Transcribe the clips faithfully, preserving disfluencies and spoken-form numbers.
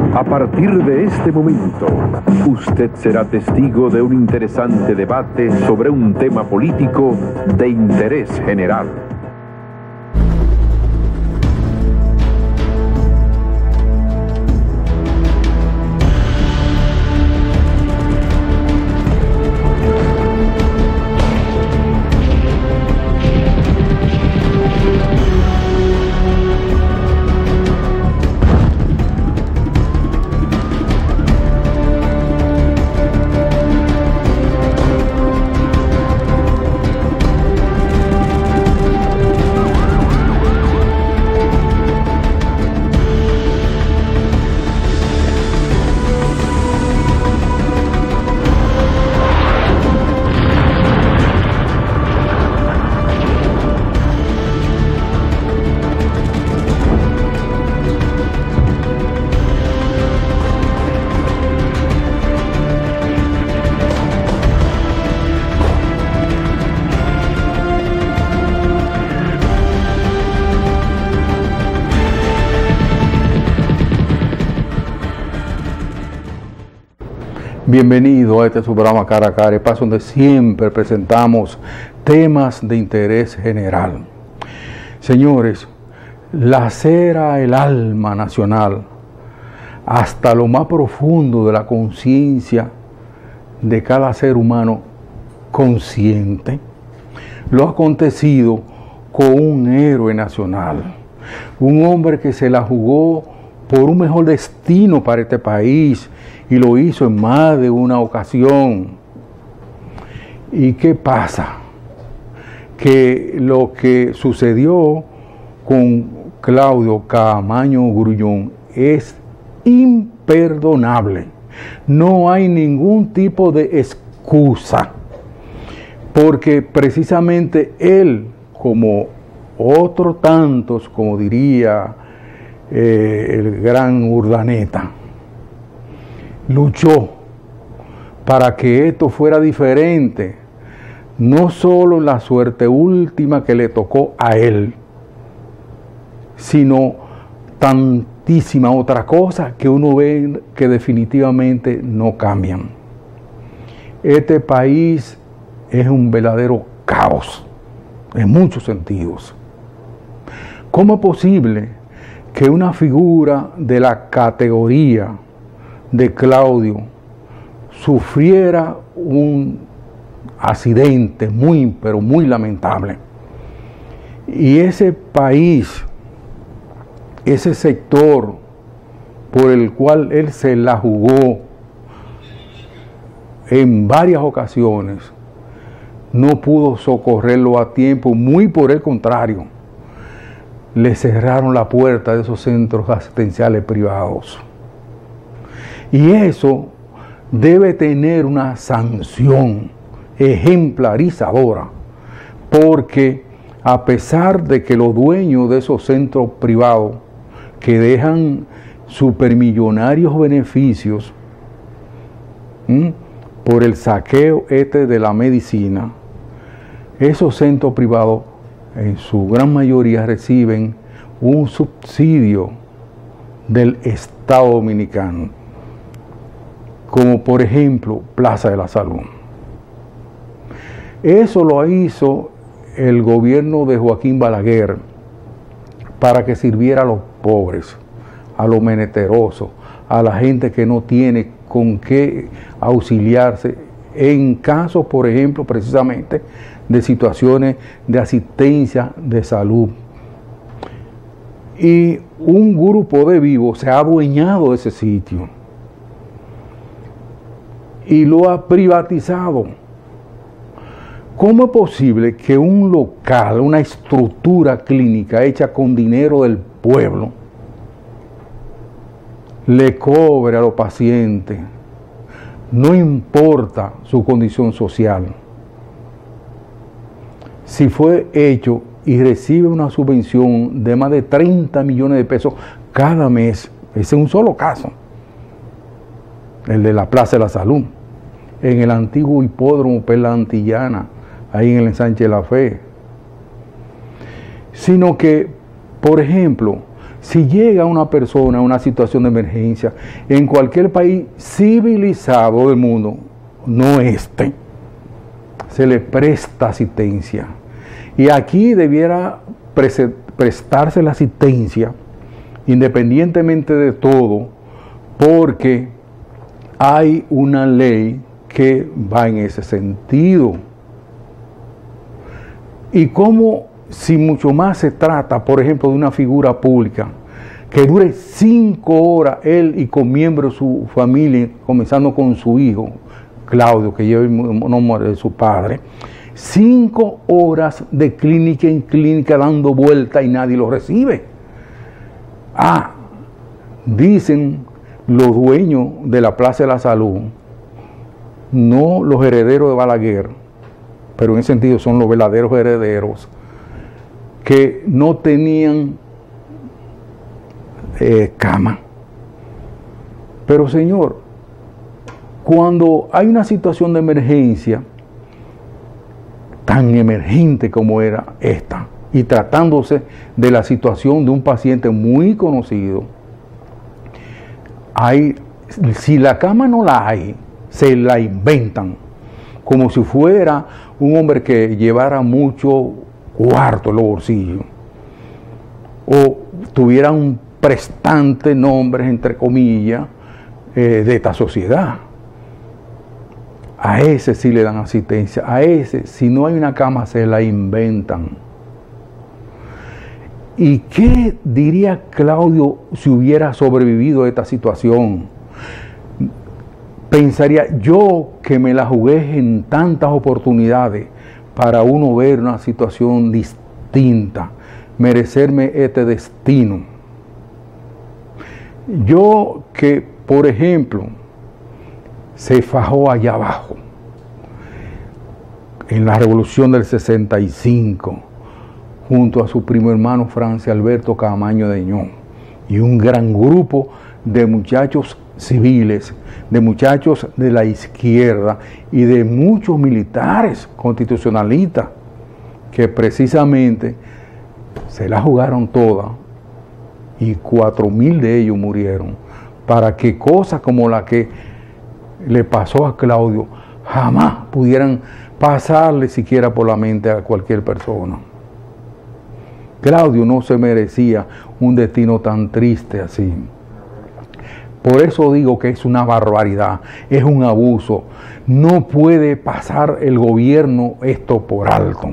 A partir de este momento, usted será testigo de un interesante debate sobre un tema político de interés general. Bienvenido a este su programa Cara a Cara, espacio donde siempre presentamos temas de interés general. Señores, lacera el alma nacional hasta lo más profundo de la conciencia de cada ser humano consciente lo acontecido con un héroe nacional, un hombre que se la jugó por un mejor destino para este país y lo hizo en más de una ocasión. ¿Y qué pasa? Que lo que sucedió con Claudio Camaño Grullón es imperdonable. No hay ningún tipo de excusa, porque precisamente él, como otros tantos, como diría eh, el gran Urdaneta, luchó para que esto fuera diferente, no solo la suerte última que le tocó a él, sino tantísima otra cosa que uno ve que definitivamente no cambian. Este país es un verdadero caos en muchos sentidos. ¿Cómo es posible que una figura de la categoría de Claudio sufriera un accidente muy, pero muy lamentable? Y ese país, ese sector por el cual él se la jugó en varias ocasiones, no pudo socorrerlo a tiempo, muy por el contrario, le cerraron la puerta de esos centros asistenciales privados. Y eso debe tener una sanción ejemplarizadora, porque a pesar de que los dueños de esos centros privados que dejan supermillonarios beneficios ¿m? por el saqueo este de la medicina, esos centros privados en su gran mayoría reciben un subsidio del Estado Dominicano, como por ejemplo Plaza de la Salud. Eso lo hizo el gobierno de Joaquín Balaguer para que sirviera a los pobres, a los menesterosos, a la gente que no tiene con qué auxiliarse en casos, por ejemplo, precisamente de situaciones de asistencia de salud. Y un grupo de vivos se ha adueñado de ese sitio y lo ha privatizado. ¿Cómo es posible que un local, una estructura clínica hecha con dinero del pueblo, le cobre a los pacientes, no importa su condición social, si fue hecho y recibe una subvención de más de treinta millones de pesos cada mes? Ese es un solo caso, el de la Plaza de la Salud, en el antiguo hipódromo Perla Antillana, ahí en el ensanche de la Fe. Sino que, por ejemplo, Si llega una persona a una situación de emergencia, en cualquier país civilizado del mundo, no este, se le presta asistencia. Y aquí debiera prestarse la asistencia, independientemente de todo, porque hay una ley que va en ese sentido. Y como si mucho más se trata, por ejemplo, de una figura pública que dure cinco horas él y con miembros de su familia, comenzando con su hijo, Claudio, que lleva el nombre de su padre, cinco horas de clínica en clínica dando vuelta y nadie lo recibe. Ah, dicen los dueños de la Plaza de la Salud, no los herederos de Balaguer, pero en ese sentido son los verdaderos herederos, que no tenían eh, cama. Pero señor, cuando hay una situación de emergencia, tan emergente como era esta, y tratándose de la situación de un paciente muy conocido, hay, si la cama no la hay, se la inventan, como si fuera un hombre que llevara mucho cuarto en los bolsillos, o tuviera un prestante nombre, entre comillas, eh, de esta sociedad. A ese sí le dan asistencia, a ese, si no hay una cama, se la inventan. ¿Y qué diría Claudio si hubiera sobrevivido a esta situación? Pensaría, yo que me la jugué en tantas oportunidades para uno ver una situación distinta, merecerme este destino. Yo que, por ejemplo, se fajó allá abajo, en la Revolución del sesenta y cinco, junto a su primo hermano Francis Alberto Camaño de Ñón, y un gran grupo de muchachos civiles, de muchachos de la izquierda y de muchos militares constitucionalistas, que precisamente se la jugaron toda, y cuatro mil de ellos murieron, para que cosas como la que le pasó a Claudio jamás pudieran pasarle siquiera por la mente a cualquier persona. Claudio no se merecía un destino tan triste así. Por eso digo que es una barbaridad, es un abuso. No puede pasar el gobierno esto por alto.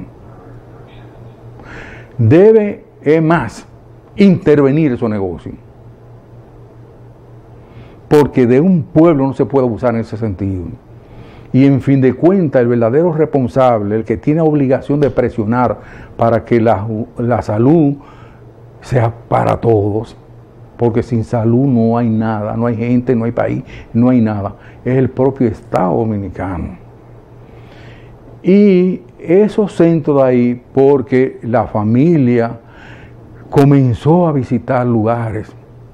Debe, es más, intervenir esos negocios. Porque de un pueblo no se puede abusar en ese sentido. Y en fin de cuentas, el verdadero responsable, el que tiene obligación de presionar para que la, la salud sea para todos, porque sin salud no hay nada, no hay gente, no hay país, no hay nada, es el propio Estado dominicano. Y eso centro de ahí porque la familia comenzó a visitar lugares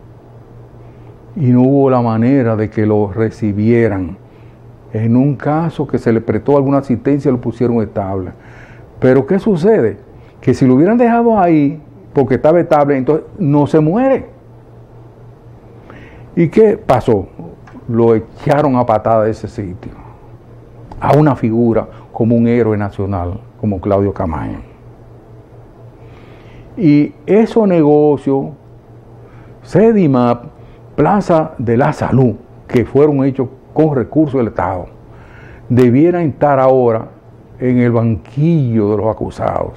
y no hubo la manera de que lo recibieran. En un caso que se le prestó alguna asistencia, lo pusieron estable. Pero ¿qué sucede? Que si lo hubieran dejado ahí, porque estaba estable, entonces no se muere. ¿Y qué pasó? Lo echaron a patada de ese sitio, a una figura como un héroe nacional, como Claudio Camaño. Y esos negocios, Sedimap, Plaza de la Salud, que fueron hechos con recursos del Estado, debieran estar ahora en el banquillo de los acusados.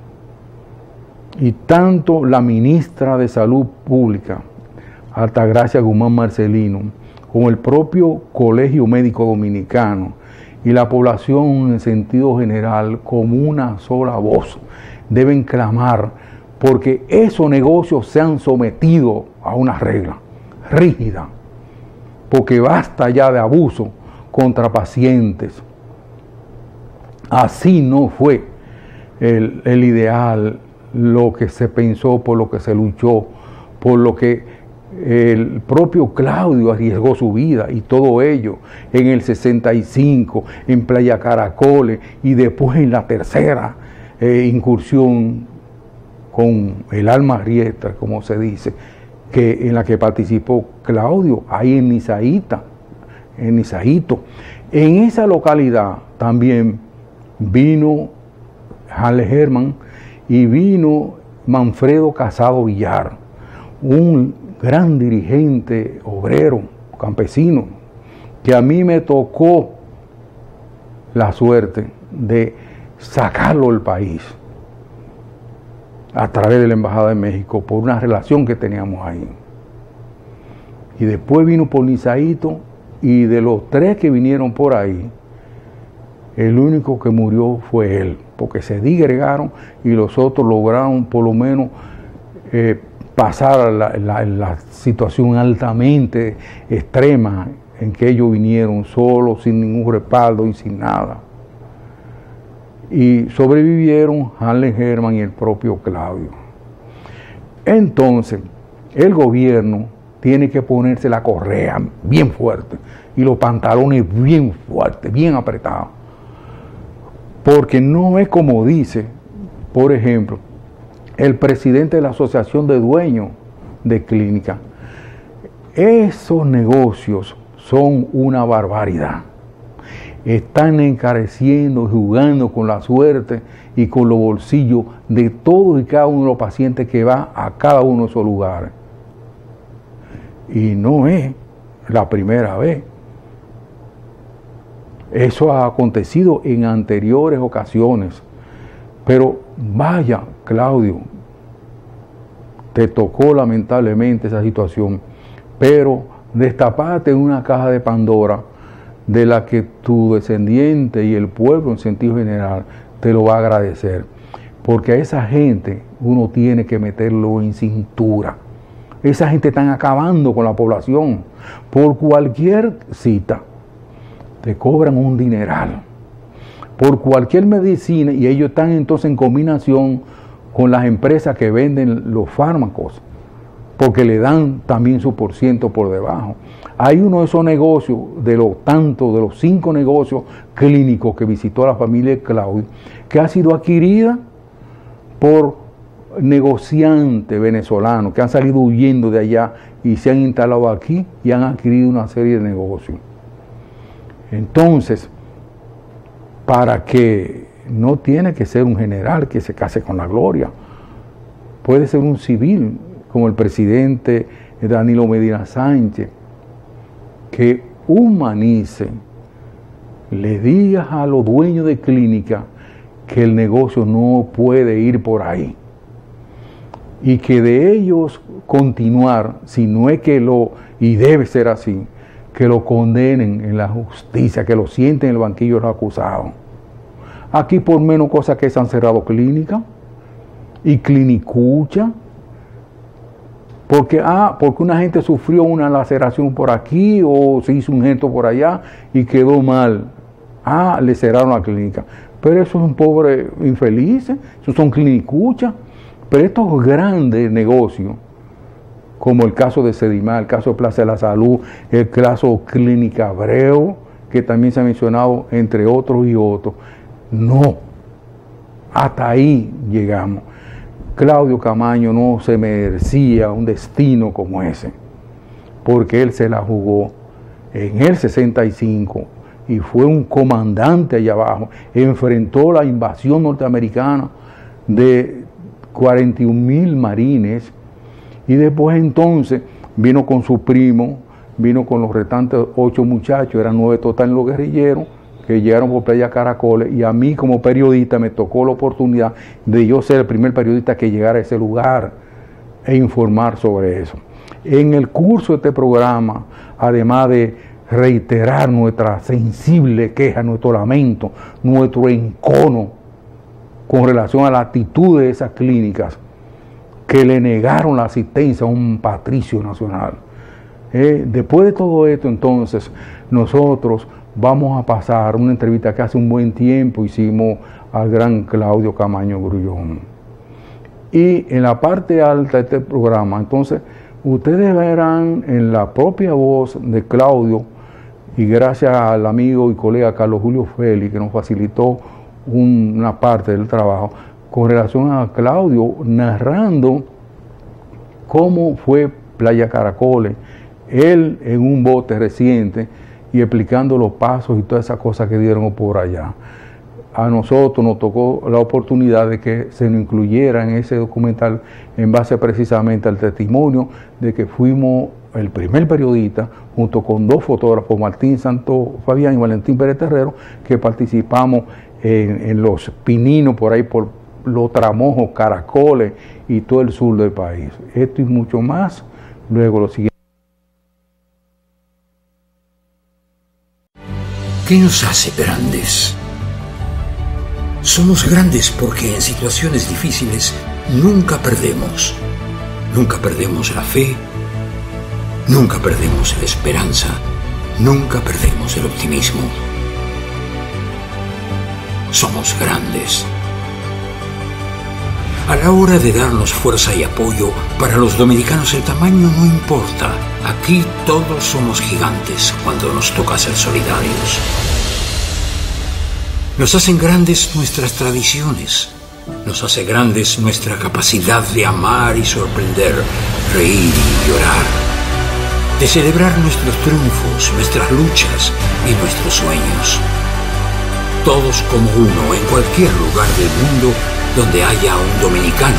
Y tanto la ministra de Salud Pública, Altagracia Guzmán Marcelino, como el propio Colegio Médico Dominicano y la población en sentido general, como una sola voz, deben clamar porque esos negocios se han sometido a una regla rígida, porque basta ya de abuso contra pacientes. Así no fue el, el ideal, lo que se pensó, por lo que se luchó, por lo que el propio Claudio arriesgó su vida, y todo ello en el sesenta y cinco, en Playa Caracoles, y después en la tercera eh, incursión con el alma riestra, como se dice, que, en la que participó Claudio, ahí en Nizaita, en Nizaito. En esa localidad también vino Hanle Hermann y vino Manfredo Casado Villar, un gran dirigente obrero, campesino, que a mí me tocó la suerte de sacarlo del país a través de la Embajada de México por una relación que teníamos ahí. Y después vino por Nizaito, y de los tres que vinieron por ahí, el único que murió fue él, porque se digregaron y los otros lograron por lo menos eh, pasar la, la, la situación altamente extrema en que ellos vinieron solos, sin ningún respaldo y sin nada. Y sobrevivieron Hanle Hermann y el propio Claudio. Entonces, el gobierno tiene que ponerse la correa bien fuerte y los pantalones bien fuertes, bien apretados. Porque no es como dice, por ejemplo, el presidente de la Asociación de Dueños de Clínicas. Esos negocios son una barbaridad. Están encareciendo, jugando con la suerte y con los bolsillos de todos y cada uno de los pacientes que va a cada uno de esos lugares. Y no es la primera vez. Eso ha acontecido en anteriores ocasiones. Pero vaya, Claudio, te tocó lamentablemente esa situación, pero destapaste una caja de Pandora de la que tu descendiente y el pueblo en sentido general te lo va a agradecer, porque a esa gente uno tiene que meterlo en cintura. Esa gente están acabando con la población. Por cualquier cita te cobran un dineral, por cualquier medicina, y ellos están entonces en combinación con las empresas que venden los fármacos, porque le dan también su por ciento por debajo. Hay uno de esos negocios, de los tantos, de los cinco negocios clínicos que visitó la familia de Claudio, que ha sido adquirida por negociantes venezolanos que han salido huyendo de allá y se han instalado aquí y han adquirido una serie de negocios. Entonces, para que no tiene que ser un general que se case con la gloria, puede ser un civil como el presidente Danilo Medina Sánchez, que humanice, le diga a los dueños de clínica que el negocio no puede ir por ahí y que de ellos continuar, si no es que lo, y debe ser así, que lo condenen en la justicia, que lo sienten en el banquillo de los acusados. Aquí por menos cosas que se han cerrado clínicas y clinicucha, porque, ah, porque una gente sufrió una laceración por aquí o se hizo un gesto por allá y quedó mal. Ah, le cerraron la clínica. Pero eso es un pobre infeliz, esos son clinicuchas. Pero estos grandes negocios, como el caso de Sedimar, el caso de Plaza de la Salud, el caso Clínica Abreu, que también se ha mencionado, entre otros y otros, no. Hasta ahí llegamos. Claudio Camaño no se merecía un destino como ese, porque él se la jugó en el sesenta y cinco y fue un comandante allá abajo, enfrentó la invasión norteamericana de cuarenta y un mil marines y después entonces vino con su primo, vino con los restantes ocho muchachos, eran nueve total en los guerrilleros, que llegaron por Playa Caracoles, y a mí como periodista me tocó la oportunidad de yo ser el primer periodista que llegara a ese lugar e informar sobre eso. En el curso de este programa, además de reiterar nuestra sensible queja, nuestro lamento, nuestro encono con relación a la actitud de esas clínicas que le negaron la asistencia a un patricio nacional. Eh, después de todo esto, entonces, nosotros vamos a pasar una entrevista que hace un buen tiempo hicimos al gran Claudio Camaño Grullón. Y en la parte alta de este programa, entonces, ustedes verán en la propia voz de Claudio, y gracias al amigo y colega Carlos Julio Félix, que nos facilitó un, una parte del trabajo, con relación a Claudio, narrando cómo fue Playa Caracoles, él en un bote reciente y explicando los pasos y todas esas cosas que dieron por allá. A nosotros nos tocó la oportunidad de que se nos incluyera en ese documental en base precisamente al testimonio de que fuimos el primer periodista, junto con dos fotógrafos, Martín Santo Fabián y Valentín Pérez Terrero, que participamos en, en los Pininos, por ahí por los Tramojos, Caracoles y todo el sur del país. Esto y mucho más, luego lo siguiente. ¿Qué nos hace grandes? Somos grandes porque en situaciones difíciles nunca perdemos. Nunca perdemos la fe, nunca perdemos la esperanza, nunca perdemos el optimismo. Somos grandes. A la hora de darnos fuerza y apoyo, para los dominicanos el tamaño no importa. Aquí todos somos gigantes cuando nos toca ser solidarios. Nos hacen grandes nuestras tradiciones. Nos hace grandes nuestra capacidad de amar y sorprender, reír y llorar. De celebrar nuestros triunfos, nuestras luchas y nuestros sueños. Todos como uno en cualquier lugar del mundo donde haya un dominicano.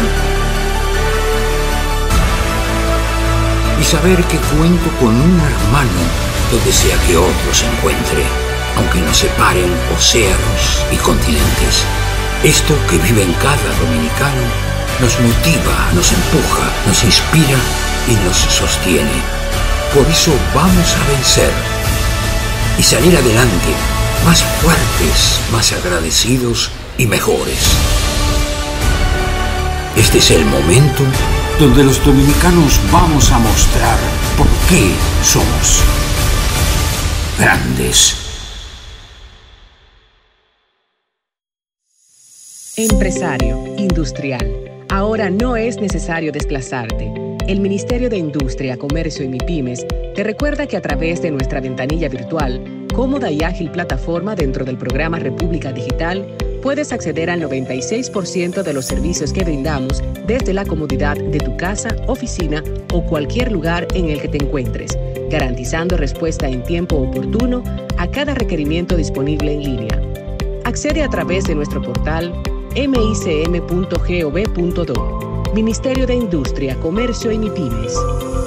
Y saber que cuento con un hermano donde sea que otro se encuentre, aunque nos separen océanos y continentes. Esto que vive en cada dominicano nos motiva, nos empuja, nos inspira y nos sostiene. Por eso vamos a vencer y salir adelante, más fuertes, más agradecidos y mejores. Este es el momento donde los dominicanos vamos a mostrar por qué somos grandes. Empresario, industrial. Ahora no es necesario desplazarte. El Ministerio de Industria, Comercio y MIPYMES te recuerda que a través de nuestra ventanilla virtual, cómoda y ágil plataforma dentro del programa República Digital, puedes acceder al noventa y seis por ciento de los servicios que brindamos desde la comodidad de tu casa, oficina o cualquier lugar en el que te encuentres, garantizando respuesta en tiempo oportuno a cada requerimiento disponible en línea. Accede a través de nuestro portal m i c m punto gov punto do. Ministerio de Industria, Comercio y MIPYMES.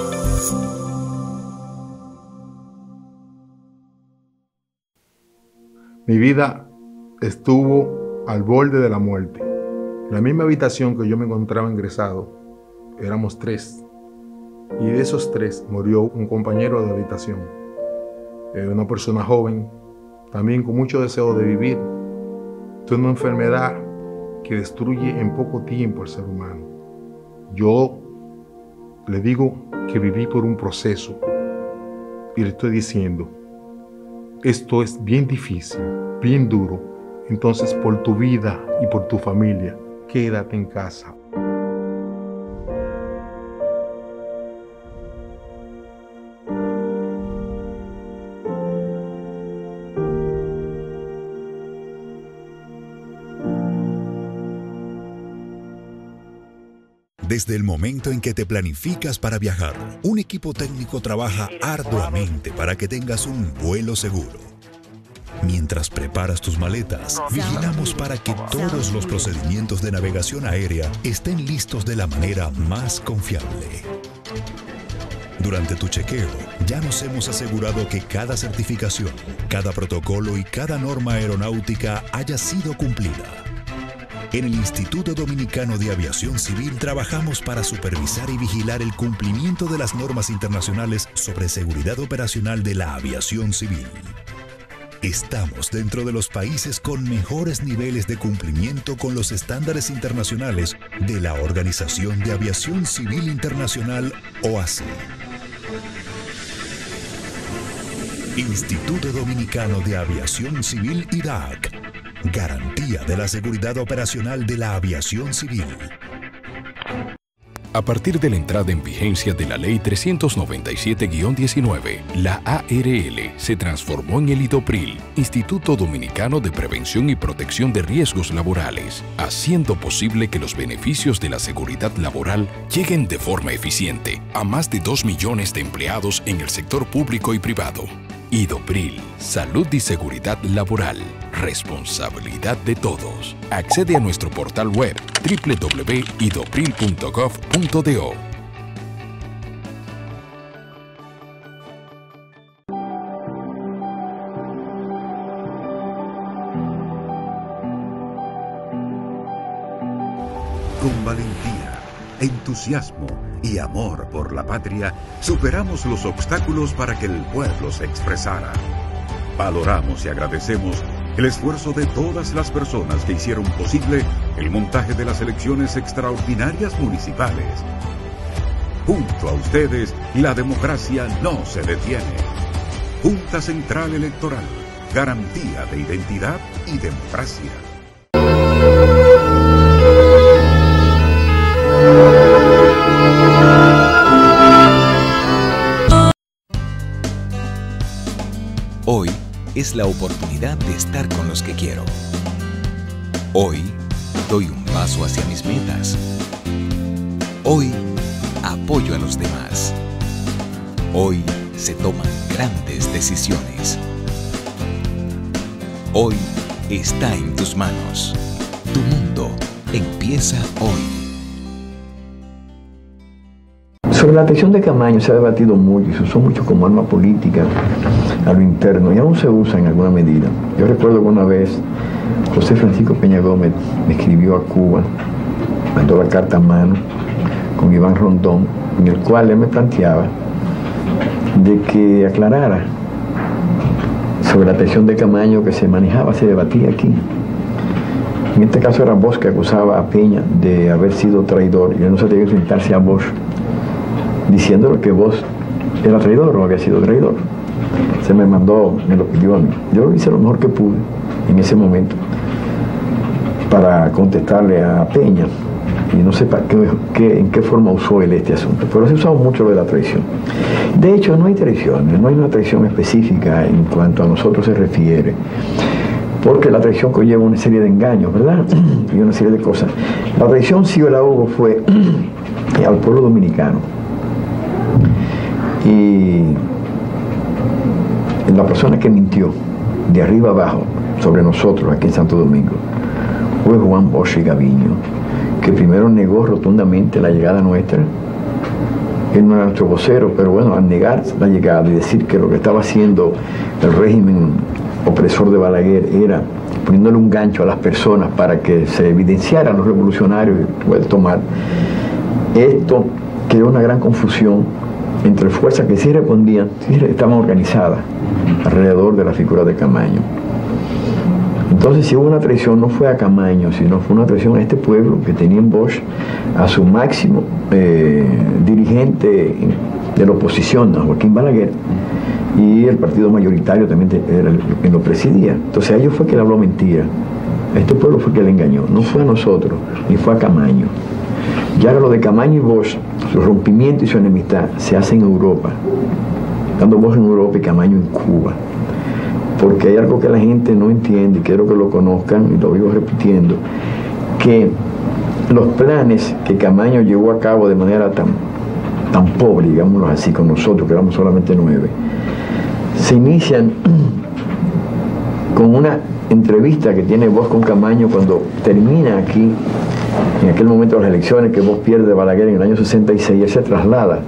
Mi vida estuvo al borde de la muerte. En la misma habitación que yo me encontraba ingresado, éramos tres. Y de esos tres murió un compañero de habitación. Eh, una persona joven, también con mucho deseo de vivir. Es una enfermedad que destruye en poco tiempo al ser humano. Yo le digo que viví por un proceso y le estoy diciendo, esto es bien difícil, bien duro. Entonces, por tu vida y por tu familia, quédate en casa. Desde el momento en que te planificas para viajar, un equipo técnico trabaja arduamente para que tengas un vuelo seguro. Mientras preparas tus maletas, vigilamos para que todos los procedimientos de navegación aérea estén listos de la manera más confiable. Durante tu chequeo, ya nos hemos asegurado que cada certificación, cada protocolo y cada norma aeronáutica haya sido cumplida. En el Instituto Dominicano de Aviación Civil trabajamos para supervisar y vigilar el cumplimiento de las normas internacionales sobre seguridad operacional de la aviación civil. Estamos dentro de los países con mejores niveles de cumplimiento con los estándares internacionales de la Organización de Aviación Civil Internacional, O A C I. Instituto Dominicano de Aviación Civil, I D A C. Garantía de la seguridad operacional de la aviación civil. A partir de la entrada en vigencia de la Ley trescientos noventa y siete guión diecinueve, la A R L se transformó en el IDOPRIL, Instituto Dominicano de Prevención y Protección de Riesgos Laborales, haciendo posible que los beneficios de la seguridad laboral lleguen de forma eficiente a más de dos millones de empleados en el sector público y privado. IDOPRIL, Salud y Seguridad Laboral, responsabilidad de todos. Accede a nuestro portal web doble u doble u doble u punto idopril punto gov punto do. Con valentía, entusiasmo y amor por la patria, superamos los obstáculos para que el pueblo se expresara. Valoramos y agradecemos el esfuerzo de todas las personas que hicieron posible el montaje de las elecciones extraordinarias municipales. Junto a ustedes, la democracia no se detiene. Junta Central Electoral, garantía de identidad y democracia. Hoy es la oportunidad de estar con los que quiero. Hoy doy un paso hacia mis metas. Hoy apoyo a los demás. Hoy se toman grandes decisiones. Hoy está en tus manos. Tu mundo empieza hoy. Sobre la atención de Camaño se ha debatido mucho y se usó mucho como arma política a lo interno y aún se usa en alguna medida. Yo recuerdo que una vez José Francisco Peña Gómez me escribió a Cuba, mandó la carta a mano con Iván Rondón, en el cual él me planteaba de que aclarara sobre la atención de Camaño que se manejaba, se debatía aquí. En este caso era Bosch que acusaba a Peña de haber sido traidor y él no se tenía que enfrentarse a Bosch diciéndole que Bosch era traidor o había sido traidor. Se me mandó, me lo pidió a mí. Yo hice lo mejor que pude en ese momento para contestarle a Peña y no sé para qué, qué, en qué forma usó él este asunto, pero se usaba mucho lo de la traición. De hecho, no hay traición, no hay una traición específica en cuanto a nosotros se refiere, porque la traición conlleva una serie de engaños, ¿verdad? Y una serie de cosas. La traición, sí o la hubo, fue al pueblo dominicano. Y la persona que mintió de arriba abajo sobre nosotros aquí en Santo Domingo fue Juan Bosch y Gaviño, que primero negó rotundamente la llegada nuestra. Él no era nuestro vocero, pero bueno, al negar la llegada y decir que lo que estaba haciendo el régimen opresor de Balaguer era poniéndole un gancho a las personas para que se evidenciaran los revolucionarios y poder tomar, esto creó una gran confusión entre fuerzas que sí respondían, sí estaban organizadas alrededor de la figura de Camaño. Entonces, si hubo una traición, no fue a Camaño, sino fue una traición a este pueblo que tenía en Bosch a su máximo eh, dirigente de la oposición, a Joaquín Balaguer, y el partido mayoritario también era el que lo presidía. Entonces, a ellos fue que le habló mentira. A este pueblo fue que le engañó, no fue a nosotros, ni fue a Camaño. Ya lo de Camaño y Bosch, su rompimiento y su enemistad se hace en Europa, dando Bosch en Europa y Camaño en Cuba. Porque hay algo que la gente no entiende y quiero que lo conozcan, y lo vivo repitiendo, que los planes que Camaño llevó a cabo de manera tan, tan pobre, digámoslo así, con nosotros, que éramos solamente nueve, se inician con una entrevista que tiene Bosch con Camaño cuando termina aquí, en aquel momento de las elecciones que Bosch pierde de Balaguer en el año sesenta y seis, él se traslada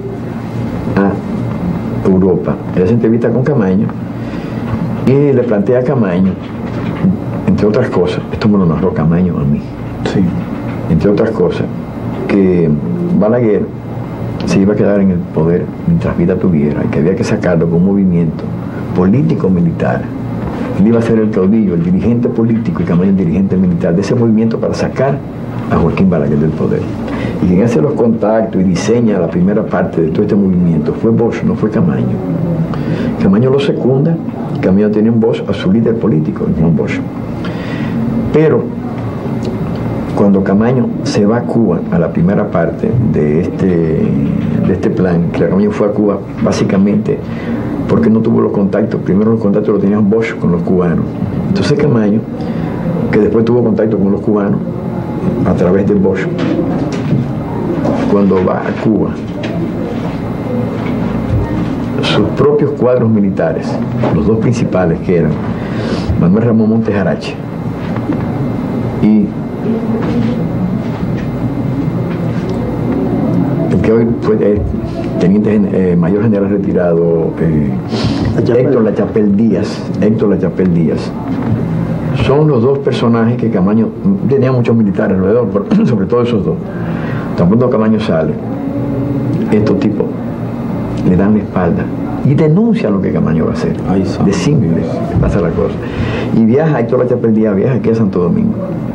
a Europa. Él se entrevista con Camaño y le plantea a Camaño, entre otras cosas, esto me lo narró Camaño a mí, sí, entre otras cosas, que Balaguer se iba a quedar en el poder mientras vida tuviera y que había que sacarlo con un movimiento político-militar. Él iba a ser el caudillo, el dirigente político y Camaño el dirigente militar de ese movimiento para sacar a Joaquín Balaguer del poder. Y quien hace los contactos y diseña la primera parte de todo este movimiento fue Bosch, no fue Camaño. Camaño lo secunda, y Camaño tiene en Bosch a su líder político, Juan Bosch. Pero cuando Camaño se va a Cuba, a la primera parte de este, de este plan, que Camaño fue a Cuba básicamente porque no tuvo los contactos. Primero los contactos los tenía Bosch con los cubanos. Entonces Camaño, que después tuvo contacto con los cubanos a través de Bosch, cuando va a Cuba, sus propios cuadros militares, los dos principales que eran Manuel Ramón Montes Arache y el que hoy fue eh, teniente eh, mayor general retirado, eh, Héctor Lachapelle Díaz, Héctor Lachapelle Díaz, son los dos personajes que Camaño tenía muchos militares alrededor, pero sobre todo esos dos. Tan pronto Camaño sale, estos tipos le dan la espalda y denuncian lo que Camaño va a hacer. Ay, de simple pasa la cosa. Y viaja, Héctor Lachapelle Díaz viaja aquí a Santo Domingo.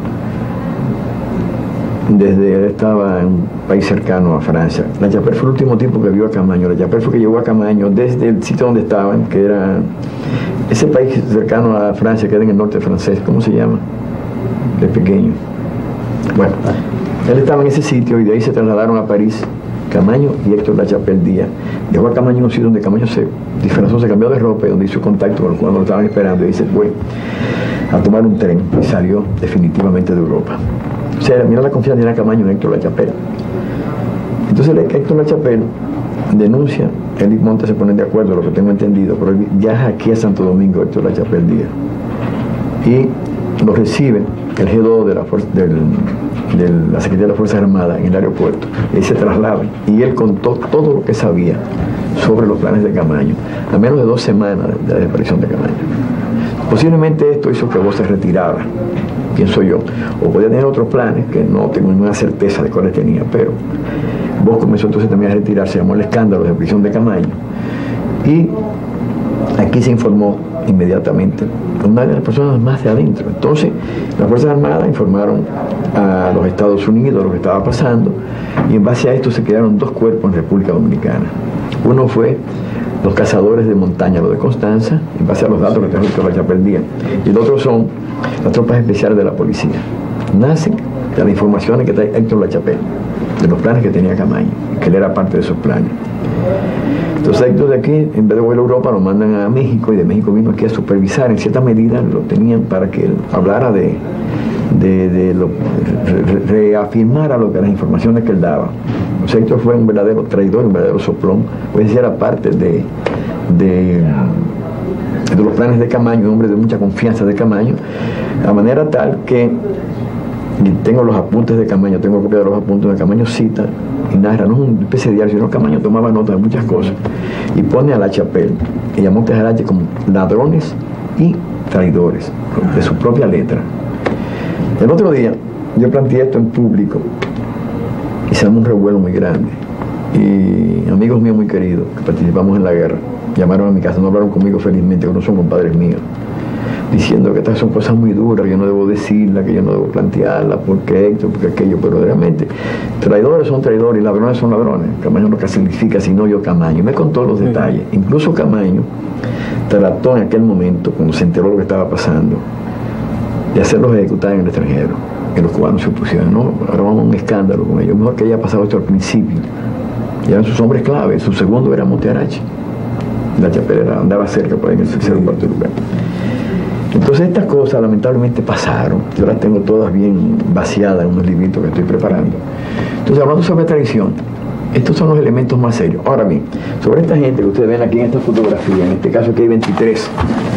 Desde él estaba en un país cercano a Francia. Lachapelle fue el último tipo que vio a Camaño. Lachapelle fue que llevó a Camaño desde el sitio donde estaban, que era ese país cercano a Francia, que era en el norte francés. ¿Cómo se llama? De pequeño. Bueno, él estaba en ese sitio y de ahí se trasladaron a París Camaño y Héctor Lachapelle Díaz. Dejó a Camaño en un sitio donde Camaño se disfrazó, se cambió de ropa y donde hizo contacto con los cuando lo estaban esperando y dice, fue a tomar un tren y salió definitivamente de Europa. O sea, mira la confianza de Camaño en Héctor Lachapelle. Entonces Héctor Lachapelle denuncia, él y Montes se ponen de acuerdo, lo que tengo entendido, pero viaja aquí a Santo Domingo Héctor Lachapelle Díaz y lo recibe el G dos de la, fuerza, del, de la Secretaría de las Fuerzas Armadas en el aeropuerto. Él se traslada y él contó todo lo que sabía sobre los planes de Camaño, a menos de dos semanas de la desaparición de Camaño. Posiblemente esto hizo que vos se retirara, pienso yo, o podía tener otros planes que no tengo ninguna certeza de cuáles tenía, pero vos comenzó entonces también a retirarse, se llamó el escándalo de prisión de Camaño, y aquí se informó inmediatamente una de las personas más de adentro. Entonces las Fuerzas Armadas informaron a los Estados Unidos lo que estaba pasando, y en base a esto se crearon dos cuerpos en República Dominicana. Uno fue los cazadores de montaña, lo de Constanza, en base a los datos que tengo Héctor Lachapelle Díaz, y el otro son las tropas especiales de la policía. Nacen de las informaciones que trae Héctor Lachapelle, de los planes que tenía Camaño, que él era parte de esos planes. Entonces Héctor de aquí, en vez de volver a Europa, lo mandan a México, y de México vino aquí a supervisar. En cierta medida lo tenían para que él hablara de, de, de lo, re, reafirmara lo que las informaciones que él daba. O sea, Héctor fue un verdadero traidor, un verdadero soplón, pues era parte de, de, de los planes de Camaño, un hombre de mucha confianza de Camaño, a manera tal que, y tengo los apuntes de Camaño, tengo copia de los apuntes de Camaño, cita y narra, no es una especie de diario, sino Camaño tomaba nota de muchas cosas, y pone a Lachapelle y a Montes Arache como ladrones y traidores, de su propia letra. El otro día yo planteé esto en público y se armó un revuelo muy grande, y amigos míos muy queridos que participamos en la guerra llamaron a mi casa, no hablaron conmigo felizmente, que no son compadres míos, diciendo que estas son cosas muy duras, que yo no debo decirlas, que yo no debo plantearlas, porque esto, porque aquello, pero realmente traidores son traidores y ladrones son ladrones. Camaño no clasifica, sino yo Camaño. Me contó los detalles. Incluso Camaño trató en aquel momento, cuando se enteró lo que estaba pasando, de hacerlos ejecutar en el extranjero, que los cubanos se opusieron. No, ahora vamos a un escándalo con ellos. Mejor que haya pasado esto al principio. Y eran sus hombres clave. Su segundo era Montes Arache. Lachapelle andaba cerca por ahí en el tercer o cuarto lugar. Entonces estas cosas lamentablemente pasaron. Yo las tengo todas bien vaciadas en unos libritos que estoy preparando. Entonces, hablando sobre traición, estos son los elementos más serios. Ahora bien, sobre esta gente que ustedes ven aquí en esta fotografía, en este caso aquí hay veintitrés,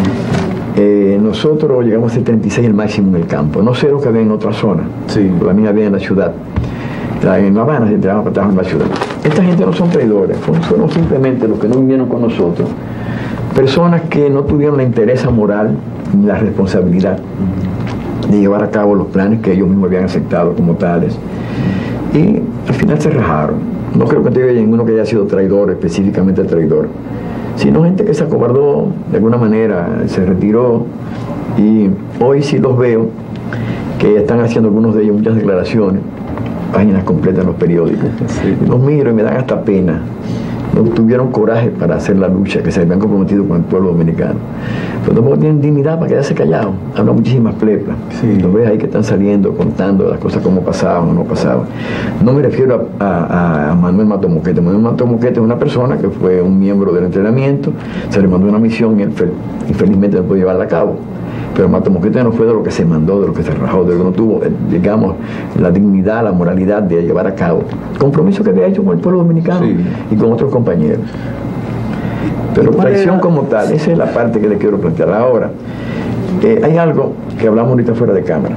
eh, nosotros llegamos a ser treinta y seis el máximo en el campo. No sé lo que había en otra zona, sí. La mía había en la ciudad. En La Habana se entraban para trabajar en la ciudad. Esta gente no son traidores, fueron simplemente los que no vinieron con nosotros. Personas que no tuvieron la interés moral ni la responsabilidad de llevar a cabo los planes que ellos mismos habían aceptado como tales, y al final se rajaron. No creo que haya ninguno que haya sido traidor, específicamente traidor, sino gente que se acobardó de alguna manera, se retiró, y hoy sí los veo que están haciendo algunos de ellos muchas declaraciones, páginas completas en los periódicos. Sí. Los miro y me dan hasta pena. no tuvieron coraje para hacer la lucha que se habían comprometido con el pueblo dominicano. Pero tampoco tienen dignidad para quedarse callados. Hablan muchísimas pleplas. Sí. Lo ves ahí que están saliendo, contando las cosas como pasaban o no pasaban. No me refiero a, a, a Manuel Mato Moquete. Manuel Mato Moquete es una persona que fue un miembro del entrenamiento, se le mandó una misión y él infelizmente no pudo llevarla a cabo. Pero Mato Moquete no fue de lo que se mandó, de lo que se rajó, de lo que no tuvo, digamos, la dignidad, la moralidad de llevar a cabo. Compromiso que había hecho con el pueblo dominicano sí. y con otros compañeros. Pero traición como tal, esa es la parte que le quiero plantear. Ahora, eh, hay algo que hablamos ahorita fuera de cámara.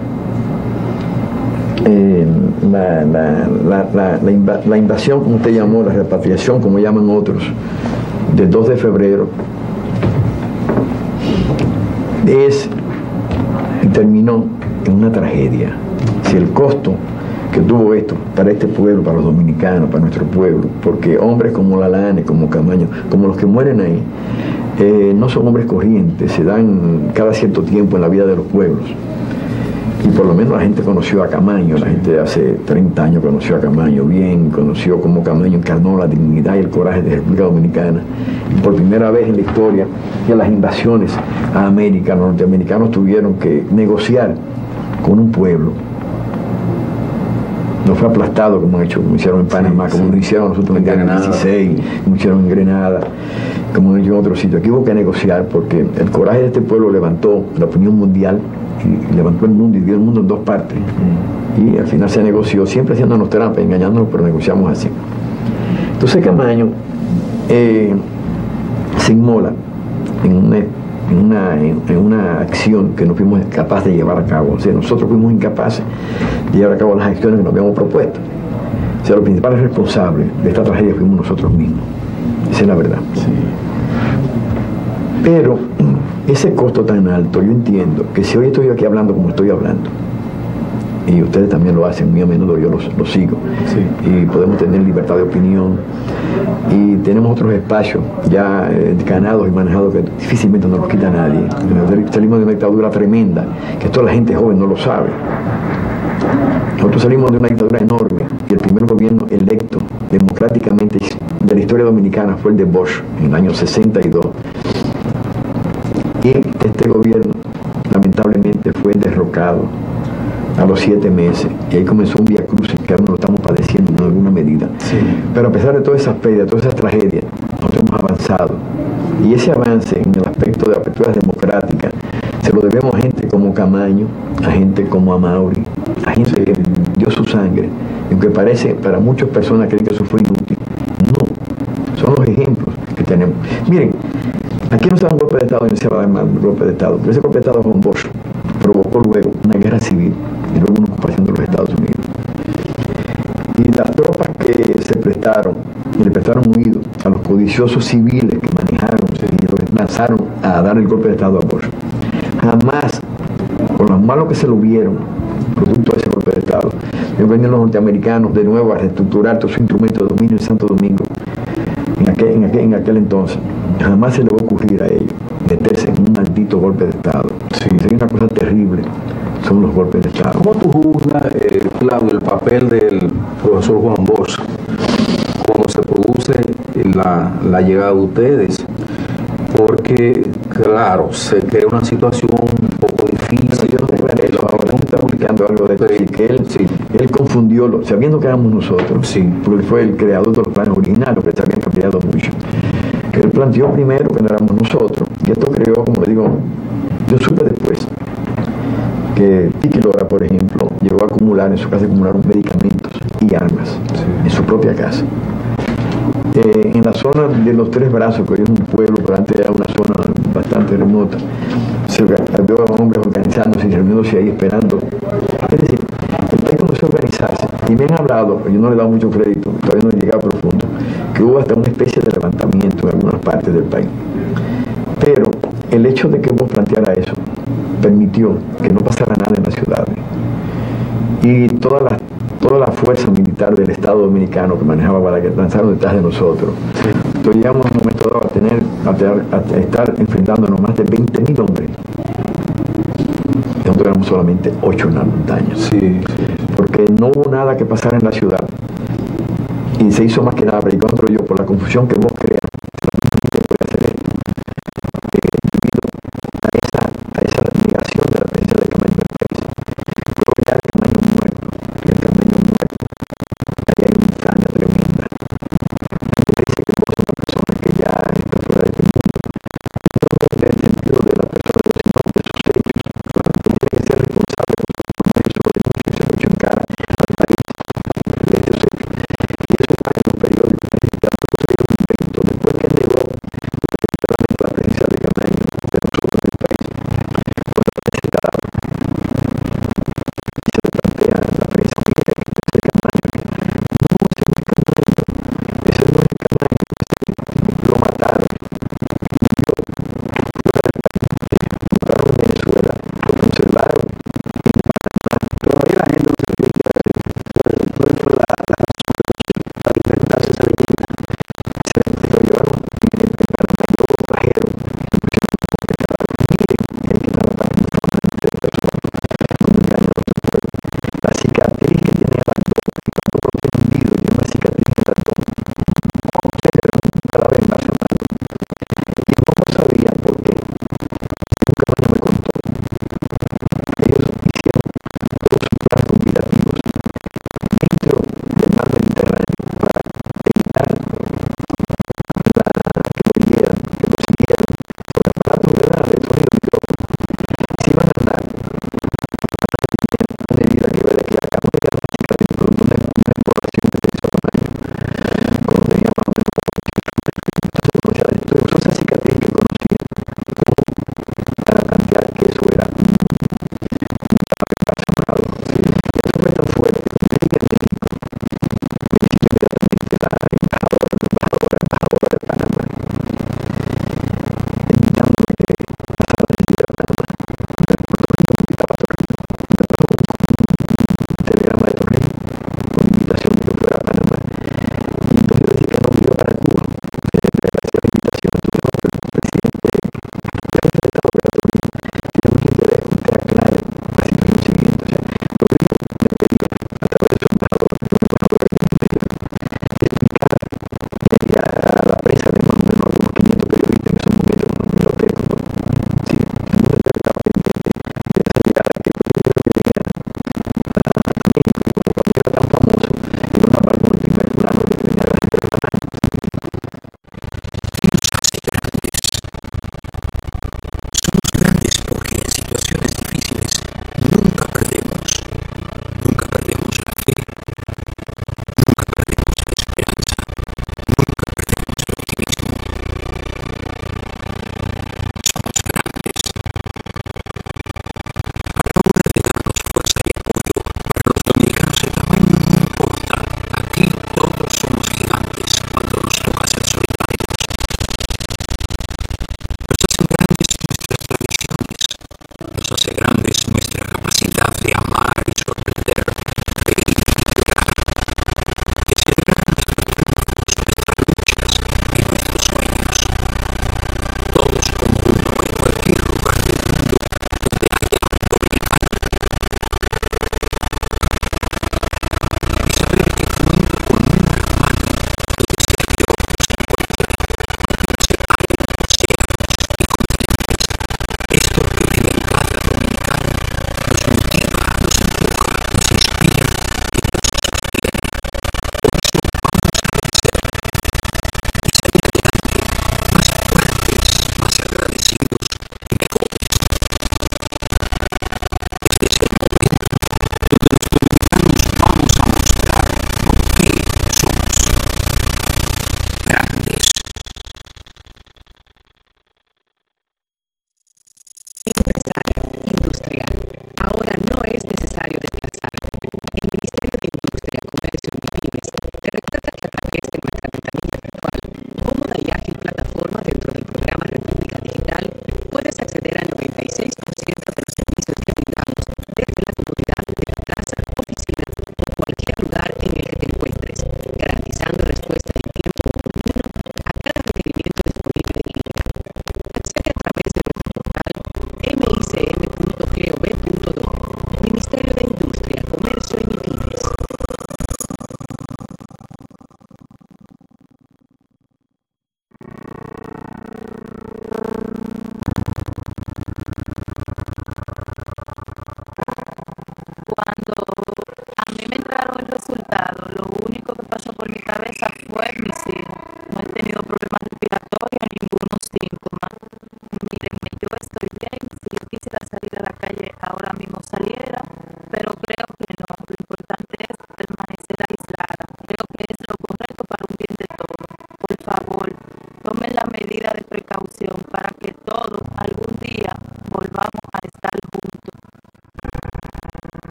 Eh, la, la, la, la, la, inv la invasión, como usted llamó, la repatriación, como llaman otros, del dos de febrero, es y terminó en una tragedia. Si el costo que tuvo esto para este pueblo, para los dominicanos, para nuestro pueblo, porque hombres como Lalane, como Camaño, como los que mueren ahí, eh, no son hombres corrientes, se dan cada cierto tiempo en la vida de los pueblos. Y por lo menos la gente conoció a Camaño, la gente de hace treinta años conoció a Camaño bien, conoció cómo Camaño encarnó la dignidad y el coraje de la República Dominicana. Y por primera vez en la historia de las invasiones a América, los norteamericanos tuvieron que negociar con un pueblo. No fue aplastado como han hecho, como hicieron en Panamá, sí, como sí. lo hicieron nosotros en el dieciséis, como hicieron en Grenada, como en otros sitios. Aquí hubo que negociar porque el coraje de este pueblo levantó la opinión mundial, y levantó el mundo y dio el mundo en dos partes. Y al final se negoció, siempre haciéndonos trampa, engañándonos, pero negociamos así. Entonces Camaño eh, se inmola en una, en, una, en, en una acción que no fuimos capaces de llevar a cabo. O sea, nosotros fuimos incapaces de llevar a cabo las acciones que nos habíamos propuesto. O sea, los principales responsables de esta tragedia fuimos nosotros mismos. Esa es la verdad. Sí. Pero ese costo tan alto, yo entiendo que si hoy estoy aquí hablando como estoy hablando, y ustedes también lo hacen muy a menudo, yo los, los sigo, sí. y podemos tener libertad de opinión, y tenemos otros espacios ya eh, ganados y manejados que difícilmente nos los quita nadie. Salimos de una dictadura tremenda, que toda la gente joven no lo sabe. Nosotros salimos de una dictadura enorme, y el primer gobierno electo democráticamente de la historia dominicana fue el de Bosch, en el año sesenta y dos. Y este gobierno, lamentablemente, fue derrocado a los siete meses. Y ahí comenzó un vía crucis que ahora lo estamos padeciendo en alguna medida. Sí. Pero a pesar de todas esas pérdidas, todas esas tragedias, nosotros hemos avanzado. Y ese avance en el aspecto de aperturas democráticas se lo debemos a gente como Camaño, a gente como Amaury, a gente que dio su sangre. Y aunque parece, para muchas personas creen que eso fue inútil. No, son los ejemplos que tenemos. Miren, aquí no se da un golpe de Estado y no se va a dar más un golpe de Estado. Pero ese golpe de Estado con Bosch provocó luego una guerra civil y luego una ocupación de los Estados Unidos. Y las tropas que se prestaron, y le prestaron huido a los codiciosos civiles que manejaron y los lanzaron a dar el golpe de Estado a Bosch, jamás, por lo malo que se lo vieron, producto de ese golpe de Estado, venían los norteamericanos de nuevo a reestructurar todo su instrumento de dominio en Santo Domingo, en aquel, en aquel, en aquel entonces. Jamás se le va a ocurrir a ellos meterse en un maldito golpe de Estado. Sí. Es una cosa terrible, son los golpes de Estado. ¿Cómo tú juzgas, eh, Claudio, el papel del profesor Juan Bosch cuando se produce la, la llegada de ustedes? Porque, claro, se crea una situación un poco difícil. Yo no tengo eso ahora, está publicando algo de esto, sí, que él, sí. él confundió, lo, sabiendo que éramos nosotros, sí. porque fue el creador de los planes originales, que se habían cambiado mucho. Él planteó primero que no éramos nosotros, y esto creó, como le digo, yo supe después que Tiki Lora, por ejemplo, llegó a acumular, en su casa acumularon medicamentos y armas, sí. en su propia casa. Eh, en la zona de los Tres Brazos, que hoy es un pueblo, pero antes era una zona bastante remota, se vio a hombres organizándose y reuniéndose ahí esperando. Es decir, el país comenzó a organizarse, y me han hablado, yo no le he dado mucho crédito, todavía no he llegado profundo, que hubo hasta una especie de levantamiento en algunas partes del país. Pero el hecho de que vos planteara eso permitió que no pasara nada en las ciudades. Y toda la, toda la fuerza militar del Estado Dominicano que manejaba Balaguer lanzaron detrás de nosotros. Sí. Entonces llegamos a un momento dado a, tener, a, tener, a estar enfrentándonos más de veinte mil hombres. Nosotros éramos solamente ocho en la montaña. Sí, sí. Porque no hubo nada que pasara en la ciudad y se hizo más que nada, y contra yo, por la confusión que vos creas, puede hacer esto, eh, debido a esa, a esa negación de la presencia de Camaño en el país. Luego ya el Camaño muerto, y el Camaño muerto, ahí hay una instancia tremenda. Te dice que vos sos una persona que ya está fuera de este mundo, no en el sentido de la persona, sino de sus hechos, cuando tiene que ser responsable por su denuncia que se ha hecho en cara al país de estos hechos. Y eso está en los periódicos. Entonces, un invento, después que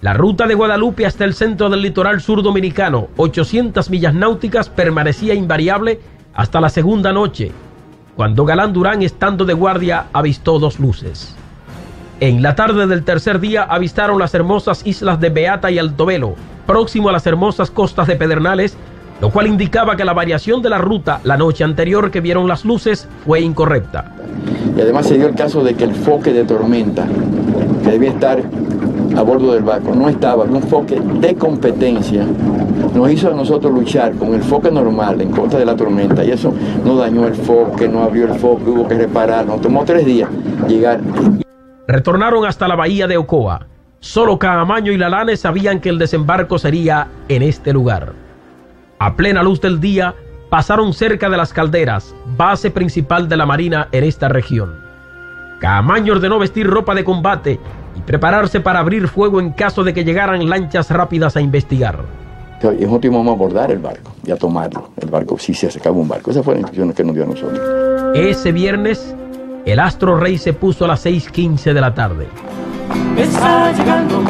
La ruta de Guadalupe hasta el centro del litoral sur dominicano, ochocientas millas náuticas, permanecía invariable hasta la segunda noche, cuando Galán Durán, estando de guardia, avistó dos luces. En la tarde del tercer día avistaron las hermosas islas de Beata y Altobelo, próximo a las hermosas costas de Pedernales, lo cual indicaba que la variación de la ruta la noche anterior que vieron las luces fue incorrecta. Y además se dio el caso de que el foque de tormenta, que debía estar a bordo del barco, no estaba, un foque de competencia. Nos hizo a nosotros luchar con el foque normal en contra de la tormenta, y eso nos dañó el foque, no abrió el foque, hubo que reparar, nos tomó tres días llegar. Retornaron hasta la bahía de Ocoa. Solo Caamaño y Lalane sabían que el desembarco sería en este lugar. A plena luz del día, pasaron cerca de las calderas, base principal de la Marina en esta región. Caamaño ordenó vestir ropa de combate y prepararse para abrir fuego en caso de que llegaran lanchas rápidas a investigar. Y nosotros íbamos a abordar el barco y a tomarlo. El barco, si se acercaba un barco. Esa fue la instrucción que nos dio a nosotros. Ese viernes, el Astro Rey se puso a las seis quince de la tarde. Está llegando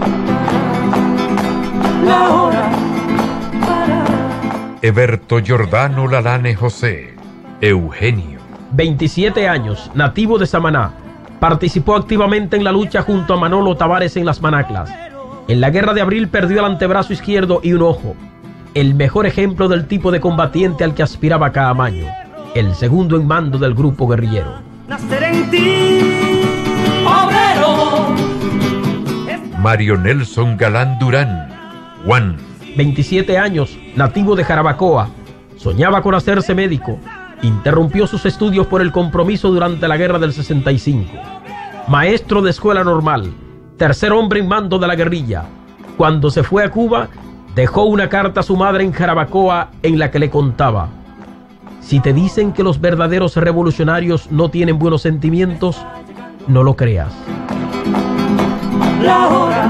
la hora para... Eberto Giordano Lalane José, Eugenio. veintisiete años, nativo de Samaná. Participó activamente en la lucha junto a Manolo Tavares en las Manaclas. En la guerra de abril perdió el antebrazo izquierdo y un ojo. El mejor ejemplo del tipo de combatiente al que aspiraba Caamaño. El segundo en mando del grupo guerrillero. Nacer en ti, obrero. Mario Nelson Galán Durán, Juan. veintisiete años, nativo de Jarabacoa. Soñaba con hacerse médico. Interrumpió sus estudios por el compromiso durante la guerra del sesenta y cinco. Maestro de escuela normal, tercer hombre en mando de la guerrilla. Cuando se fue a Cuba, dejó una carta a su madre en Jarabacoa en la que le contaba: si te dicen que los verdaderos revolucionarios no tienen buenos sentimientos, no lo creas. La hora.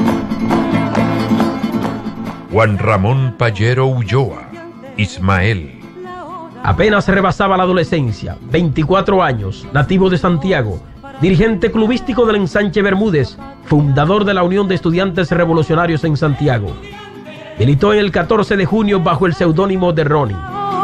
Juan Ramón Pallero Ulloa, Ismael. Apenas rebasaba la adolescencia, veinticuatro años, nativo de Santiago, dirigente clubístico del Ensanche Bermúdez, fundador de la Unión de Estudiantes Revolucionarios en Santiago. Militó en el catorce de junio bajo el seudónimo de Ronnie.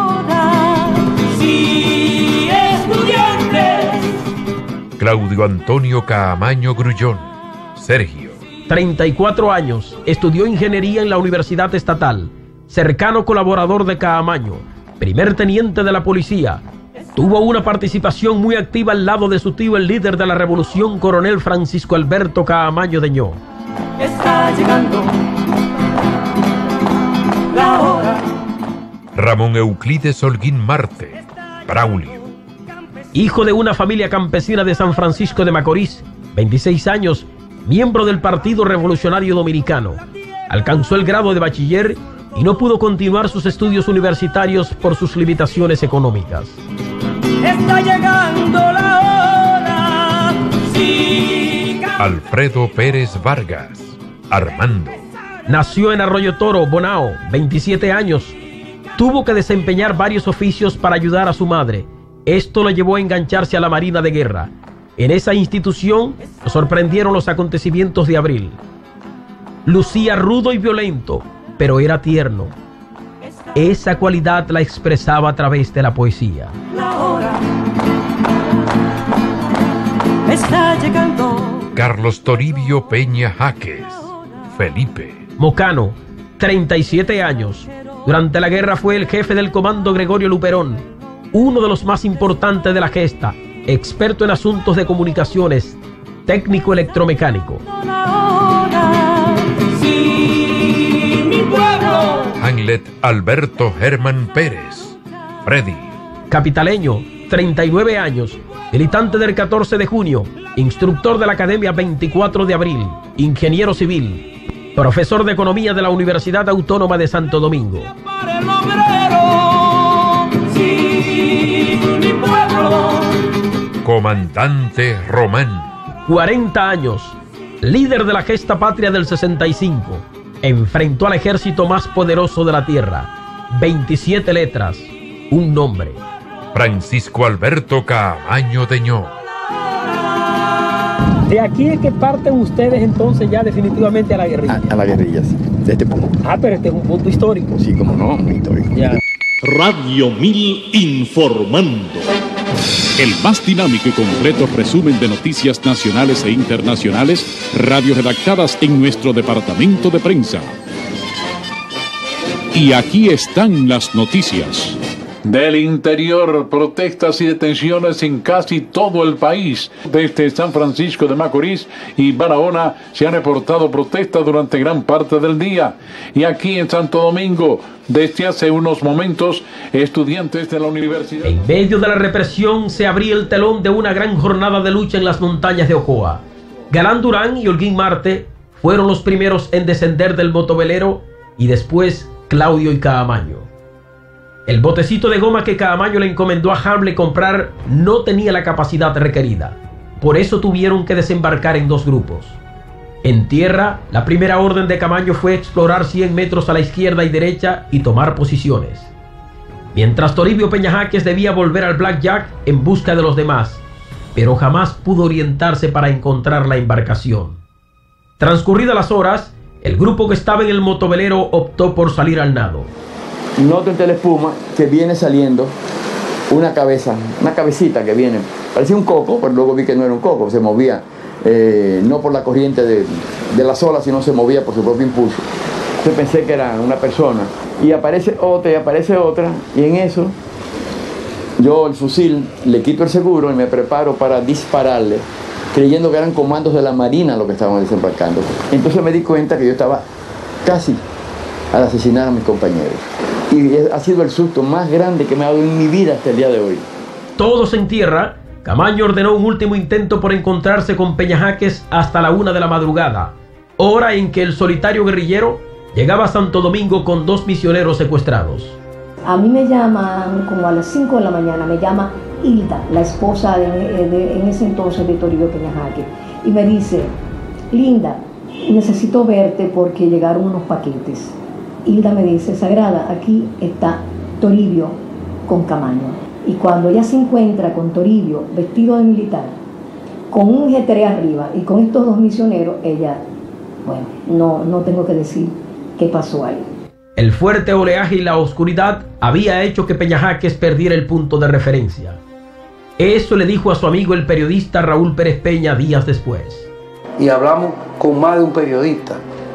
Sí, estudiantes. Claudio Antonio Caamaño Grullón, Sergio. treinta y cuatro años, estudió ingeniería en la Universidad Estatal, cercano colaborador de Caamaño, primer teniente de la policía. Tuvo una participación muy activa al lado de su tío, el líder de la revolución, coronel Francisco Alberto Caamaño Deñó. Está llegando la hora. Ramón Euclides Holguín Marte, Braulio. Hijo de una familia campesina de San Francisco de Macorís, veintiséis años, miembro del Partido Revolucionario Dominicano. Alcanzó el grado de bachiller y no pudo continuar sus estudios universitarios por sus limitaciones económicas. Está llegando la hora. Sí. Alfredo Pérez Vargas, Armando. Nació en Arroyo Toro, Bonao, veintisiete años. Tuvo que desempeñar varios oficios para ayudar a su madre. Esto lo llevó a engancharse a la Marina de Guerra. En esa institución lo sorprendieron los acontecimientos de abril. Lucía rudo y violento, pero era tierno. Esa cualidad la expresaba a través de la poesía. La hora está llegando. Carlos Toribio Peña Jaques, Felipe. Mocano, treinta y siete años. Durante la guerra fue el jefe del comando Gregorio Luperón, uno de los más importantes de la gesta, experto en asuntos de comunicaciones, técnico electromecánico. Sí, mi pueblo. Hamlet Alberto Germán Pérez, Freddy. Capitaleño, treinta y nueve años, militante del catorce de junio, instructor de la Academia veinticuatro de abril, ingeniero civil, profesor de economía de la Universidad Autónoma de Santo Domingo. Para el obrero. Sí, mi pueblo. Comandante Román. cuarenta años, líder de la gesta patria del sesenta y cinco, enfrentó al ejército más poderoso de la tierra. veintisiete letras, un nombre. Francisco Alberto Caamaño Deñó. De aquí es que parten ustedes entonces ya definitivamente a la guerrilla. A, a la guerrilla, sí, de este punto. Ah, pero este es un punto histórico. Sí, como no, muy histórico. Ya. Radio Mil informando. El más dinámico y completo resumen de noticias nacionales e internacionales, radio redactadas en nuestro departamento de prensa. Y aquí están las noticias. Del interior, protestas y detenciones en casi todo el país. Desde San Francisco de Macorís y Barahona se han reportado protestas durante gran parte del día. Y aquí en Santo Domingo, desde hace unos momentos, estudiantes de la universidad... En medio de la represión se abría el telón de una gran jornada de lucha en las montañas de Ocoa. Galán Durán y Holguín Marte fueron los primeros en descender del motovelero y después Claudio y Caamaño. El botecito de goma que Caamaño le encomendó a Hamble comprar no tenía la capacidad requerida. Por eso tuvieron que desembarcar en dos grupos. En tierra, la primera orden de Caamaño fue explorar cien metros a la izquierda y derecha y tomar posiciones. Mientras Toribio Peñajáquez debía volver al Blackjack en busca de los demás, pero jamás pudo orientarse para encontrar la embarcación. Transcurridas las horas, el grupo que estaba en el motovelero optó por salir al nado. Noto entre la espuma que viene saliendo una cabeza, una cabecita que viene, parecía un coco, pero luego vi que no era un coco, se movía eh, no por la corriente de, de las olas, sino se movía por su propio impulso. Entonces pensé que era una persona, y aparece otra, y aparece otra, y en eso yo el fusil le quito el seguro y me preparo para dispararle, creyendo que eran comandos de la Marina los que estaban desembarcando. Entonces me di cuenta que yo estaba casi al asesinar a mis compañeros. Y ha sido el susto más grande que me ha dado en mi vida hasta el día de hoy. Todos en tierra, Caamaño ordenó un último intento por encontrarse con Peñajáquez hasta la una de la madrugada, hora en que el solitario guerrillero llegaba a Santo Domingo con dos misioneros secuestrados. A mí me llaman como a las cinco de la mañana, me llama Hilda, la esposa de, de, en ese entonces de Toribio Peñajáquez, y me dice: Linda, necesito verte porque llegaron unos paquetes. Hilda me dice: Sagrada, aquí está Toribio con Caamaño. Y cuando ella se encuentra con Toribio vestido de militar, con un G tres arriba y con estos dos misioneros, ella, bueno, no, no tengo que decir qué pasó ahí. El fuerte oleaje y la oscuridad había hecho que Peñajáquez perdiera el punto de referencia. Eso le dijo a su amigo el periodista Raúl Pérez Peña días después. Y hablamos con más de un periodista,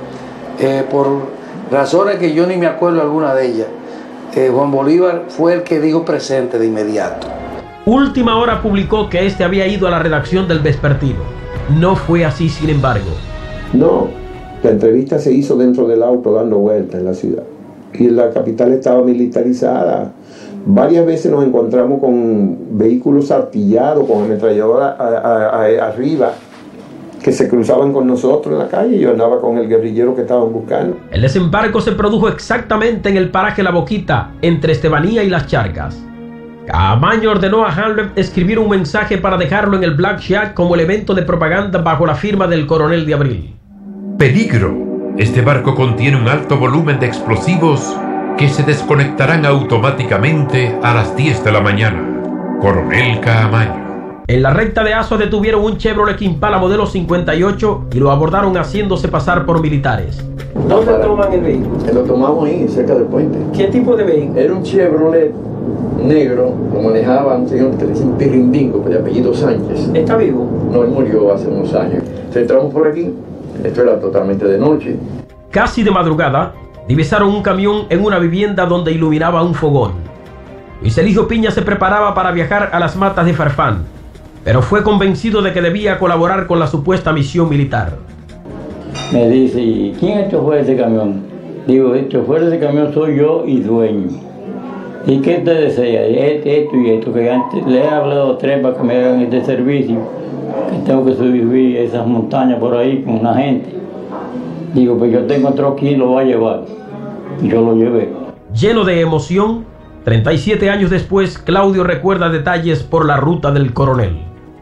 eh, por razones que yo ni me acuerdo alguna de ellas. Eh, Juan Bolívar fue el que dijo presente de inmediato. Última Hora publicó que este había ido a la redacción del vespertino. No fue así, sin embargo. No, la entrevista se hizo dentro del auto dando vueltas en la ciudad. Y la capital estaba militarizada. Varias veces nos encontramos con vehículos artillados, con ametralladoras arriba, que se cruzaban con nosotros en la calle. Yo andaba con el guerrillero que estaban buscando. El desembarco se produjo exactamente en el paraje La Boquita, entre Estebanía y Las Charcas. Caamaño ordenó a Hamlet escribir un mensaje para dejarlo en el Blackjack como elemento de propaganda bajo la firma del coronel de Abril. Peligro. Este barco contiene un alto volumen de explosivos que se desconectarán automáticamente a las diez de la mañana. Coronel Caamaño. En la recta de Azua detuvieron un Chevrolet Impala modelo cincuenta y ocho y lo abordaron haciéndose pasar por militares. ¿Dónde toman el vehículo? Lo tomamos ahí, cerca del puente. ¿Qué tipo de vehículo? Era un Chevrolet negro, lo manejaba un señor que le dicen Pirrindingo, de apellido Sánchez. ¿Está vivo? No, él murió hace unos años. Se entramos por aquí, esto era totalmente de noche. Casi de madrugada, divisaron un camión en una vivienda donde iluminaba un fogón. Luis Eligio Piña se preparaba para viajar a las matas de Farfán, pero fue convencido de que debía colaborar con la supuesta misión militar. Me dice: ¿y quién es el chofer de ese camión? Digo: el chofer de ese camión soy yo y dueño. ¿Y qué te desea? Esto, esto y esto, que antes le he hablado a tres para que me hagan este servicio, que tengo que subir esas montañas por ahí con una gente. Digo: pues yo tengo otro aquí, lo voy a llevar. Y yo lo llevé. Lleno de emoción, treinta y siete años después, Claudio recuerda detalles por la ruta del coronel.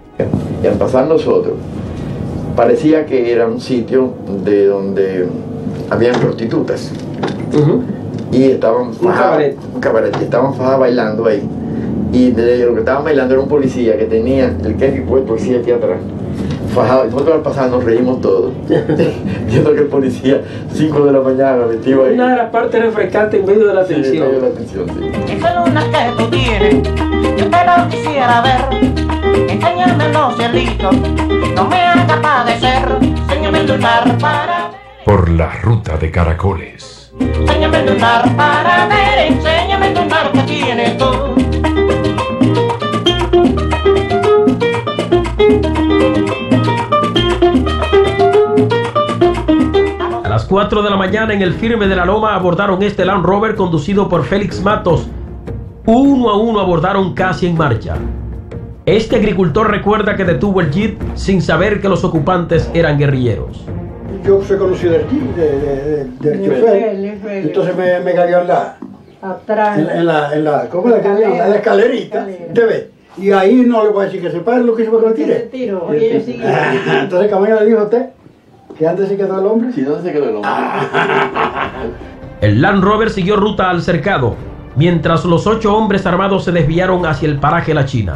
Y al pasar nosotros, parecía que era un sitio de donde habían prostitutas. Uh-huh. Y estaban fajadas, un cabaret. Un cabaret, y estaban fajadas bailando ahí. Y de lo que estaban bailando era un policía que tenía el kepi puesto así aquí atrás. fajado. Nosotros al pasar nos reímos todos. Viendo que el policía, cinco de la mañana, metido ahí. Una de las partes refrescantes en medio de la tensión. Sí, en medio de la tensión, sí. Esa luna que tú tienes, yo te la quisiera ver. Enséñame los cielitos, no me haga padecer. Enséñame el lunar para ver. Por la ruta de caracoles. Enséñame el lunar para ver. Enséñame el lunar que tienes tú. A las cuatro de la mañana en el firme de la Loma abordaron este Land Rover conducido por Félix Matos. Uno a uno abordaron casi en marcha. Este agricultor recuerda que detuvo el jeep sin saber que los ocupantes eran guerrilleros. Yo soy conocido del jeep, de, de, de, del chofer, entonces me, me cayó en la, atrás, en, en la, en la, ¿cómo la, escalera, en la escalerita, ¿te ves? Y ahí no le voy a decir que se pare lo que hizo para que lo tire. Entonces Camaño le dijo a usted que antes se quedó el hombre. Sí, ¿dónde se quedó el hombre? El Land Rover siguió ruta al cercado, mientras los ocho hombres armados se desviaron hacia el paraje La China.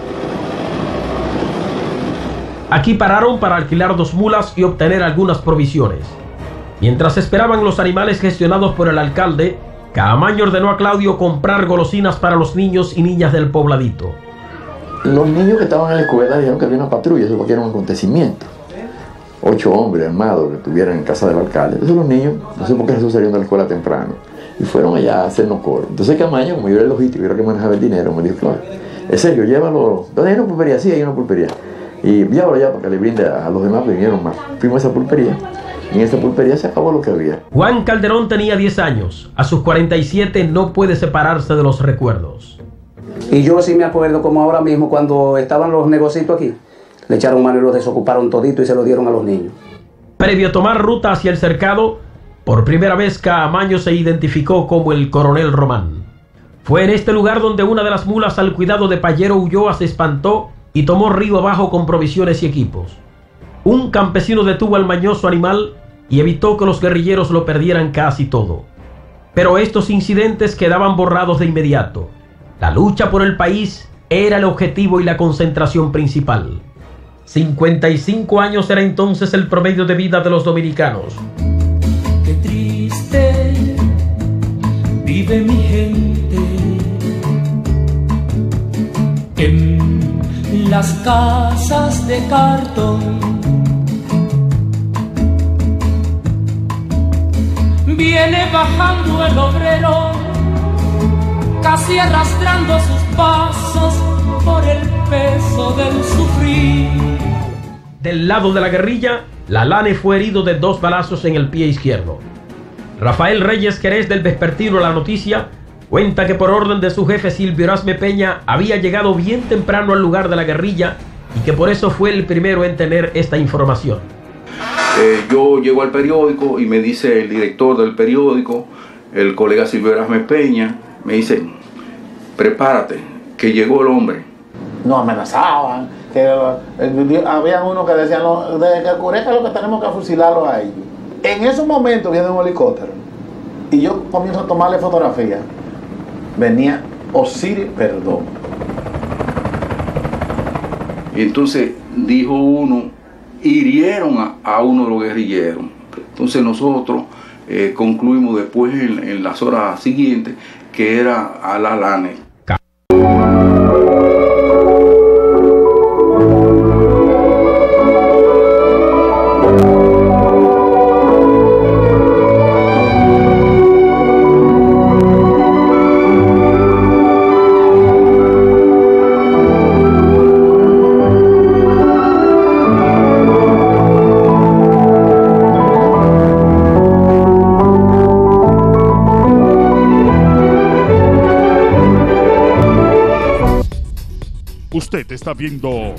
Aquí pararon para alquilar dos mulas y obtener algunas provisiones. Mientras esperaban los animales gestionados por el alcalde, Caamaño ordenó a Claudio comprar golosinas para los niños y niñas del pobladito. Los niños que estaban en la escuela dijeron que había una patrulla, eso porque era un acontecimiento. Ocho hombres armados que estuvieran en casa del alcalde. Entonces los niños, no sé por qué Jesús salieron de la escuela temprano, y fueron allá a hacernos coro. Entonces Caamaño, como yo era el logístico, yo era que manejaba el dinero, me dijo, claro, es serio, llévalo. ¿Dónde hay una pulpería? Sí, hay una pulpería. Y llévalo ya para que le brinde a los demás, vinieron más. Fuimos a esa pulpería. Y en esa pulpería se acabó lo que había. Juan Calderón tenía diez años. A sus cuarenta y siete no puede separarse de los recuerdos. Y yo sí me acuerdo como ahora mismo cuando estaban los negocios aquí. Le echaron mano y los desocuparon todito y se lo dieron a los niños. Previo a tomar ruta hacia el cercado, por primera vez Caamaño se identificó como el Coronel Román. Fue en este lugar donde una de las mulas al cuidado de Payero Ulloa se espantó y tomó río abajo con provisiones y equipos. Un campesino detuvo al mañoso animal y evitó que los guerrilleros lo perdieran casi todo. Pero estos incidentes quedaban borrados de inmediato. La lucha por el país era el objetivo y la concentración principal. cincuenta y cinco años era entonces el promedio de vida de los dominicanos. Qué triste vive mi gente en las casas de cartón. Viene bajando el obrero, casi arrastrando sus pasos por el peso del sufrir. Del lado de la guerrilla, Lalane fue herido de dos balazos en el pie izquierdo. Rafael Reyes Querés del vespertino La Noticia cuenta que por orden de su jefe Silvio Erasme Peña había llegado bien temprano al lugar de la guerrilla y que por eso fue el primero en tener esta información. Eh, yo llego al periódico y me dice el director del periódico, el colega Silvio Erasme Peña, me dice, prepárate, que llegó el hombre. Nos amenazaban, que eh, había uno que decían, no, desde que oscurezca lo que tenemos que fusilarlos a ellos. En esos momentos viene un helicóptero y yo comienzo a tomarle fotografía. Venía Osiris Perdón. Y entonces dijo uno, hirieron a, a uno de los guerrilleros. Entonces nosotros eh, concluimos después en, en las horas siguientes que era a Lalane. Usted está viendo